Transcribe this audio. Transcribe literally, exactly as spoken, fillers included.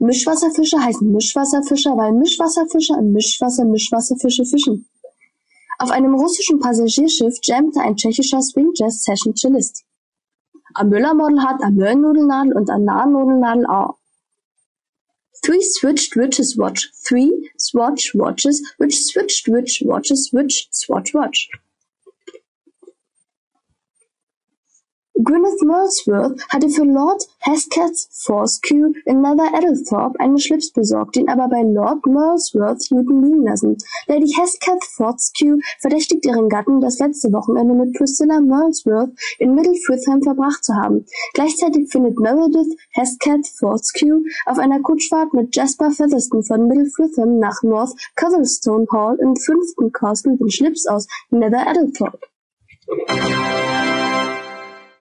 Mischwasserfische heißen Mischwasserfischer, weil Mischwasserfischer im Mischwasser Mischwasserfische fischen. Auf einem russischen Passagierschiff jammte ein tschechischer Swing-Jazz-Session-Cellist. Ein Müller-Model hat eine Möhrennudelnadel und eine Nahennudelnadel auch. Three switched witches watch. Three swatch watches, which switched witch watches, which swatch watch. Gwyneth Molesworth hatte für Lord Hesketh Fortescue in Nether Eddlethorpe einen Schlips besorgt, den aber bei Lord Molesworth Newton liegen lassen. Lady Hesketh Fortescue verdächtigt ihren Gatten, das letzte Wochenende mit Priscilla Molesworth in Middle Fritham verbracht zu haben. Gleichzeitig findet Meredith Hesketh Fortescue auf einer Kutschfahrt mit Jasper Featherston von Middle Fritham nach North Cotherstone Hall im fünften Castle den Schlips aus Nether Eddlethorpe.